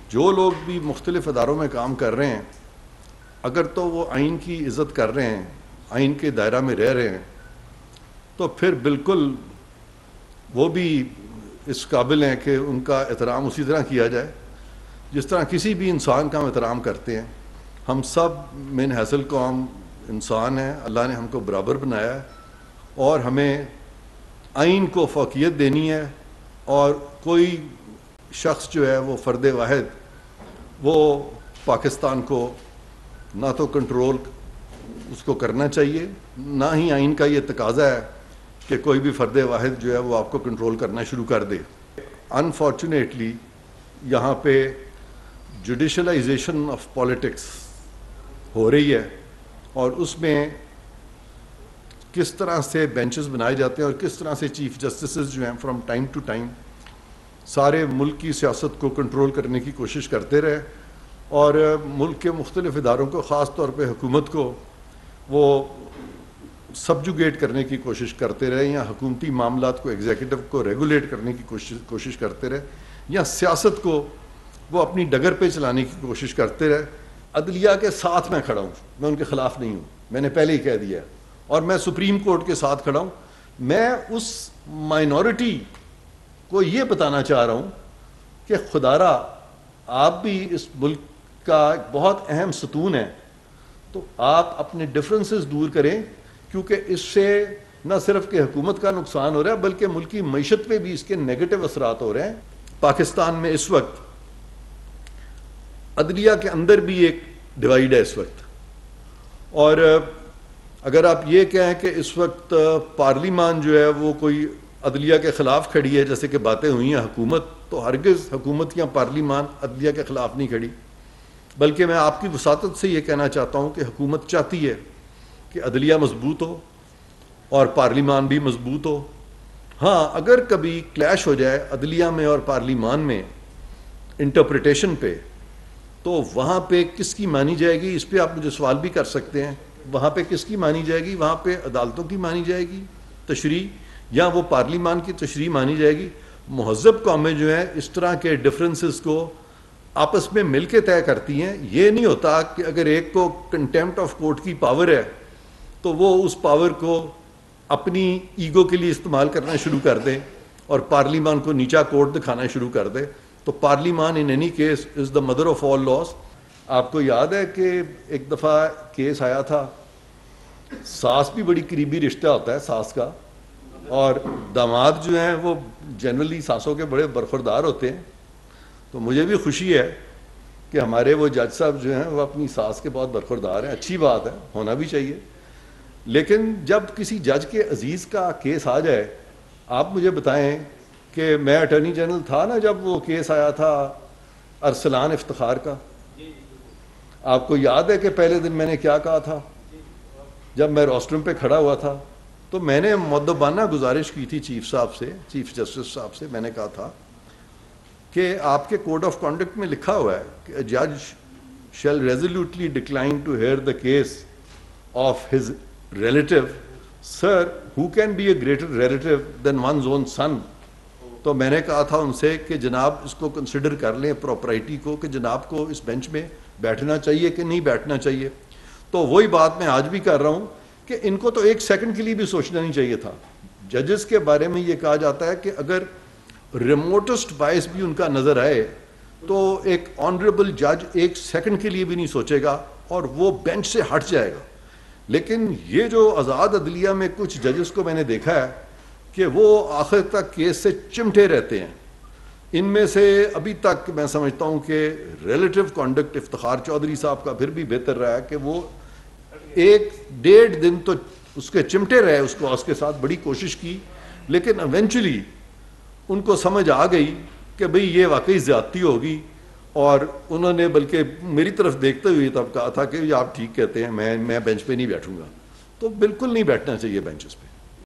جو لوگ بھی مختلف اداروں میں کام کر رہے ہیں اگر تو وہ آئین کی عزت کر رہے ہیں، آئین کے دائرہ میں رہ رہے ہیں، تو پھر بالکل وہ بھی اس قابل ہیں کہ ان کا احترام اسی طرح کیا جائے جس طرح کسی بھی انسان کا ہم احترام کرتے ہیں۔ ہم سب من حیث قوم انسان ہیں، اللہ نے ہم کو برابر بنایا ہے اور ہمیں آئین کو فوقیت دینی ہے، اور کوئی شخص جو ہے وہ فرد واحد وہ پاکستان کو نہ تو کنٹرول اس کو کرنا چاہیے، نہ ہی آئین کا یہ تقاضا ہے کہ کوئی بھی فرد واحد جو ہے وہ آپ کو کنٹرول کرنا شروع کر دے۔ انفارچونیٹلی یہاں پہ جوڈیشلائزیشن آف پالیٹکس ہو رہی ہے، اور اس میں کس طرح سے بینچز بنائے جاتے ہیں اور کس طرح سے چیف جسٹسز جو ہیں فرام ٹائم ٹو ٹائم سارے ملک کی سیاست کو کنٹرول کرنے کی کوشش کرتے رہے، اور ملک کے مختلف اداروں کو، خاص طور پہ حکومت کو، وہ سبجوگیٹ کرنے کی کوشش کرتے رہے، یا حکومتی معاملات کو، ایگزیکٹو کو ریگولیٹ کرنے کی کوشش کرتے رہے، یا سیاست کو وہ اپنی ڈگر پہ چلانے کی کوشش کرتے رہے۔ عدلیہ کے ساتھ میں کھڑا ہوں، میں ان کے خلاف نہیں ہوں، میں نے پہلے ہی کہہ دیا، اور میں سپریم کورٹ کے ساتھ کھڑا ہوں۔ میں اس مائنورٹی کو یہ بتانا چاہ رہا ہوں کہ خدارا آپ بھی اس ملک کا ایک بہت اہم ستون ہے، تو آپ اپنے ڈفرینسز دور کریں، کیونکہ اس سے نہ صرف کہ حکومت کا نقصان ہو رہا ہے بلکہ ملکی معیشت پہ بھی اس کے نیگیٹو اثرات ہو رہے ہیں۔ پاکستان میں اس وقت عدلیہ کے اندر بھی ایک ڈیوائیڈ ہے اس وقت، اور اگر آپ یہ کہیں کہ اس وقت پارلیمان جو ہے وہ کوئی عدلیہ کے خلاف کھڑی ہے جیسے کہ باتیں ہوئی ہیں حکومت، تو ہرگز حکومت یا پارلیمان عدلیہ کے خلاف نہیں کھڑی، بلکہ میں آپ کی وساطت سے یہ کہنا چاہتا ہوں کہ حکومت چاہتی ہے کہ عدلیہ مضبوط ہو اور پارلیمان بھی مضبوط ہو۔ ہاں، اگر کبھی کلیش ہو جائے عدلیہ میں اور پارلیمان میں انٹرپریٹیشن پہ، تو وہاں پہ کس کی مانی جائے گی، اس پہ آپ مجھے سوال بھی کر سکتے ہیں۔ وہاں پہ کس کی مانی جائے گی؟ وہاں پہ عدالتوں کی مانی جائے گی تشریح، یا وہ پارلیمان کی تشریح مانی جائے گی؟ مہذب قومیں جو ہیں اس طرح کے ڈفرینسز کو آپس میں مل کے طے کرتی ہیں۔ یہ نہیں ہوتا کہ اگر ایک کو کنٹیمپٹ آف کورٹ کی پاور ہے تو وہ اس پاور کو اپنی ایگو کے لیے استعمال کرنا شروع کر دے اور پارلیمان کو نیچا کورٹ دکھانا شروع کر دے۔ تو پارلیمان in any case is the mother of all laws. آپ کو یاد ہے کہ ایک دفعہ کیس آیا تھا، ساس بھی بڑی قریبی رشتہ ہوتا ہے ساس کا، اور داماد جو ہیں وہ جنرلی ساسوں کے بڑے برخوردار ہوتے ہیں، تو مجھے بھی خوشی ہے کہ ہمارے وہ جج صاحب جو ہیں وہ اپنی ساس کے بہت برخوردار ہیں، اچھی بات ہے، ہونا بھی چاہیے۔ لیکن جب کسی جج کے عزیز کا کیس آ جائے، آپ مجھے بتائیں کہ میں اٹارنی جنرل تھا نا جب وہ کیس آیا تھا ارسلان افتخار کا، آپ کو یاد ہے کہ پہلے دن میں نے کیا کہا تھا؟ جب میں روسٹرم پہ کھڑا ہوا تھا تو میں نے مؤدبانہ گزارش کی تھی چیف صاحب سے، چیف جسٹس صاحب سے، میں نے کہا تھا کہ آپ کے کوڈ آف کانڈکٹ میں لکھا ہوا ہے کہ جج shall resolutely decline to hear the case of his relative. Sir, who can be a greater relative than one's own son? تو میں نے کہا تھا ان سے کہ جناب اس کو کنسیڈر کر لیں پراپرٹی کو، کہ جناب کو اس بینچ میں بیٹھنا چاہیے کہ نہیں بیٹھنا چاہیے۔ تو وہی بات میں آج بھی کر رہا ہوں کہ ان کو تو ایک سیکنڈ کے لیے بھی سوچنا نہیں چاہیے تھا۔ ججز کے بارے میں یہ کہا جاتا ہے کہ اگر ریموٹسٹ باعث بھی ان کا نظر آئے تو ایک آنریبل جج ایک سیکنڈ کے لیے بھی نہیں سوچے گا اور وہ بینچ سے ہٹ جائے گا۔ لیکن یہ جو آزاد عدلیہ میں کچھ ججز کو میں نے دیکھا ہے کہ وہ آخر تک کیس سے چمٹے رہتے ہیں۔ ان میں سے ابھی تک میں سمجھتا ہوں کہ ریلیٹو کانڈکٹ افتخار چودھری صاحب کا پھر بھی بہتر رہا ہے کہ وہ 1-1.5 دن تو اس کے چمٹے رہے، اس کے ساتھ بڑی کوشش کی، لیکن ایونچولی ان کو سمجھ آ گئی کہ بھئی یہ واقعی زیادتی ہوگی، اور انہوں نے بلکہ میری طرف دیکھتے ہوئے تب کہا تھا کہ آپ ٹھیک کہتے ہیں، میں بینچ پہ نہیں بیٹھوں گا۔ تو بالکل نہیں بیٹھنا چاہیے بینچز پہ۔